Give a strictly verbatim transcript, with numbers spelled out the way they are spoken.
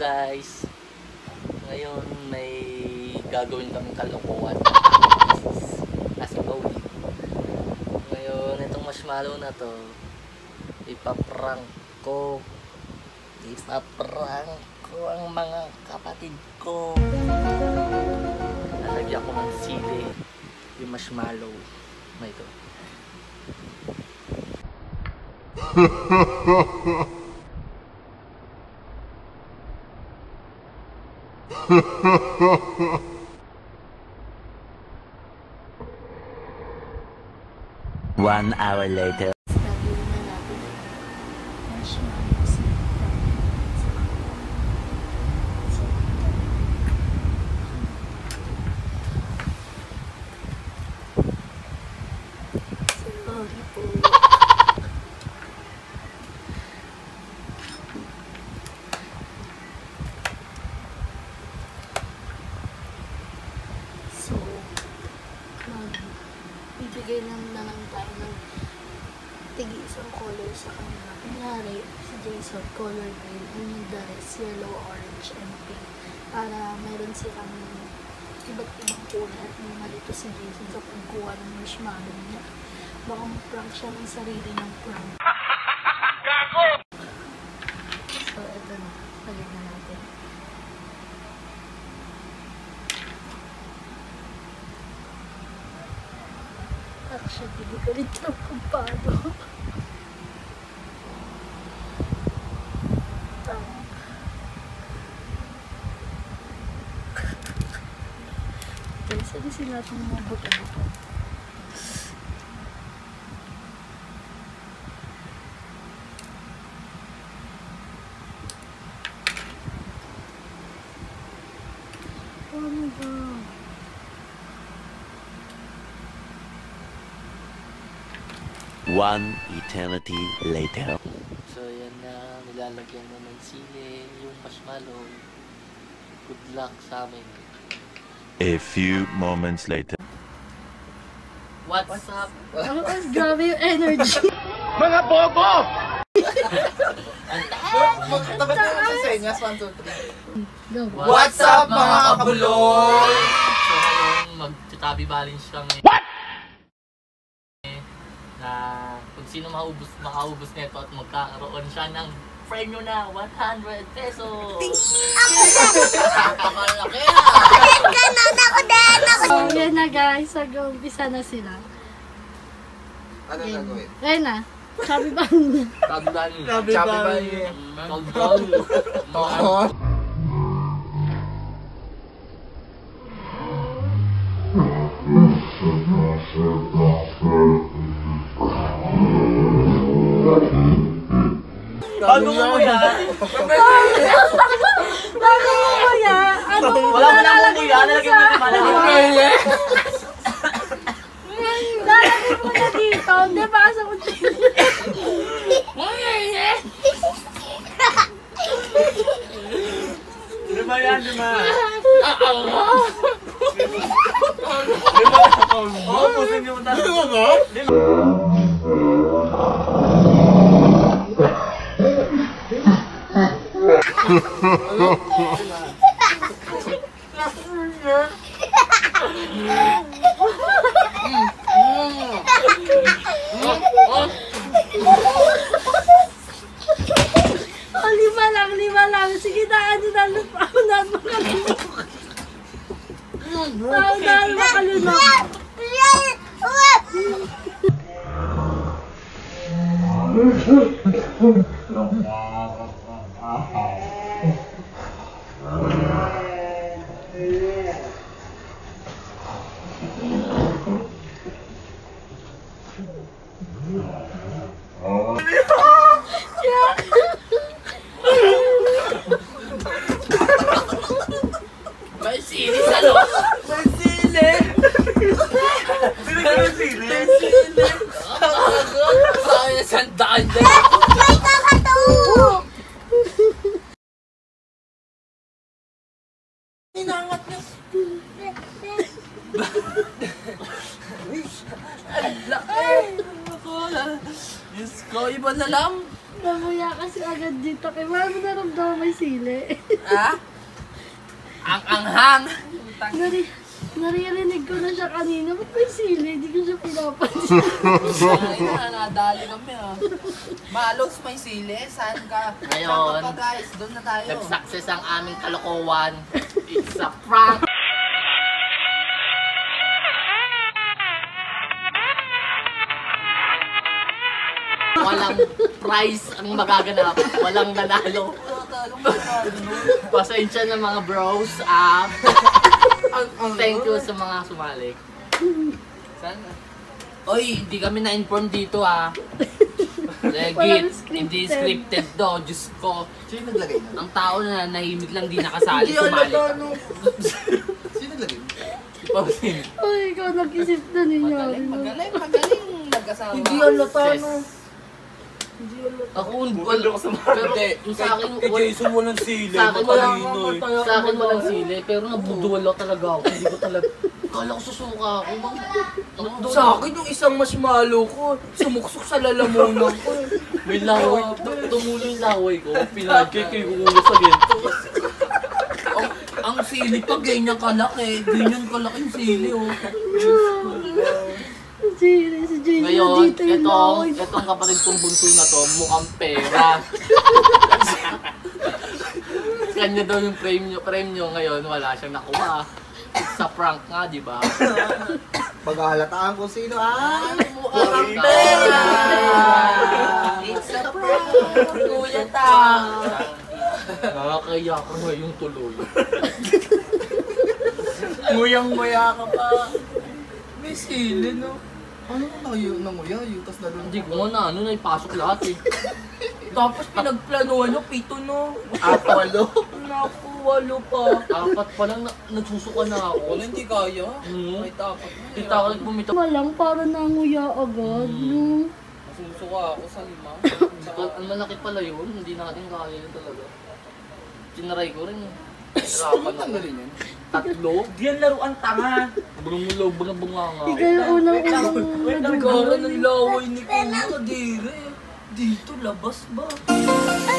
guys, ngayon may gagawin kaming kalokohan. Nasa Pauli. Ngayon itong marshmallow na to, ipaprank ko. Ipaprank ko ang mga kapatid ko. Lalagyan ko ng sili yung marshmallow na ito. One hour later. Bibigay lang na lang tayo ng tigi isang color sa kanya. Kunyari, si Jason, color green, and yung Darius, yellow, orange, and pink. Para mayroon silang iba't ibang kulay at may malito si Jason sa pagkuha ng marshmallow niya. Baka mag-prank siya ng sarili ng prank. So, ito na. Lagyan na natin. Actually, hindi ko rin alam kung paano. Okay, saan sila itong mga buto-buto? Paano ba? One eternity later. So yan na, nilalagyan na ng sili yung marshmallow. Good luck sa amin. A few moments later. What's, What's up? Oh, grabe yung energy. Mga bobo! Tabat naman sa senyas, one, two, three. Go. What's up mga kabuloy? So ngayon, mag-tabi balance lang eh. What? Na kung sino maubos, makaubos nito at magkakaroon siya ng premyo na one hundred pesos. Napakalaki ah! Ganon ako din! So, yan na guys. Mag-umpisa na sila. Ano gagawin? Ayun na. Sabi ba niya? Tabi balance. Sabi ba niya? Tabi balance. Ano mo yan? Ano mo yan? Ano mo Wala mo na akong kuya, nalagyan mo naman ang kuya. Lalagay mo na dito. Hindi pa sa kutsilo. Lima yan, lima. Oo, pusin niyo mo tayo. Oh, lima lang, lima lang. Sige na, ano na, paunahan makalunok. Paunahan makalunok. May sili sa loob. May sili! Sili ka ng sili? May sili. Saan na sandaan dyan? May kakato! Inangat niya. Ang laki. Diyos ko, iba na lang. Namuya kasi agad dito. Kaya paano mo naramdaman may sili? Ha? Ang anghang. Nari, naririnig ko na siya kanina. Ba't may sili? Hindi ko siya pinapansin. Ay na, nadali kami ah. Malos may sili, saan ka? Ngayon, Saan ka pa guys? Doon na tayo. Nag-success ang aming kalokohan. It's a prank! Walang prize ang magaganap. Walang nanalo. Pasensya na mga bros. Ah, thank you sa mga sumali. Saan ka? Oy, hindi kami na-inform dito ah. Legit, Walang scripted. hindi scripted do. Diyos ko. Sino naglagay nun? Ang tao na nahimik lang di nakasali, Hindi sumali. alata, no? Sino naglagay nun? Pausin. Ay, ikaw nag-isip na ninyo. Magaling, magaling, magaling. Nagkasama. Hindi alata, Yes. no? Ako, wala ko sa Pero yung sa akin, Kay wala, Jason walang sili. sa akin wala, matalino eh. sa akin walang sili, pero nabudulo talaga ako. Hindi ko talaga, kala ko susuka ako. Bang, nabudulo. Sa akin yung isang marshmallow ko, sumuksok sa lalamunan ko. May laway, tu- tumulo yung laway ko, pinagkay kayo ulo sa gento. ang, ang sili pa ganyan kalaki, ganyan kalaki yung sili oh. Si, si Jay Ngayon, dito yung itong, laway. itong kapatid kong bunso na to, mukhang pera. Kanya daw yung frame nyo, frame nyo ngayon, wala siyang nakuha. Sa prank nga, di ba? Pag-ahalataan kung sino, ah! Mukhang pera! It's a prank! Kuya Tang! Nakakaya ko ngayong tuloy. Nguyang-nguya ka pa. May sili no? Ano kung nanguya, nanguya, yutas na doon? Hindi ko nga na, ano, naipasok lahat eh. Tapos pinagplanuhan nyo, pito no? Apat, walo. Naku, walo pa. Apat pa lang, na, nagsusuka na ako. Wala, hindi kaya. Hmm. May tapat na. Kita ko nagpumita. Malang para nanguya agad. No? Masusuka ako sa lima. Ang malaki pala yun, hindi natin kaya yun talaga. Tinaray ko rin eh. Ano Hirapan ako. tanggalin yan? Tatlo? Di yan laruan tanga. Bumulaw, bumabunga nga. Ikaw yung unang-unang Nagkaroon ng laway ni Kuya Kadire. Dito, labas ba?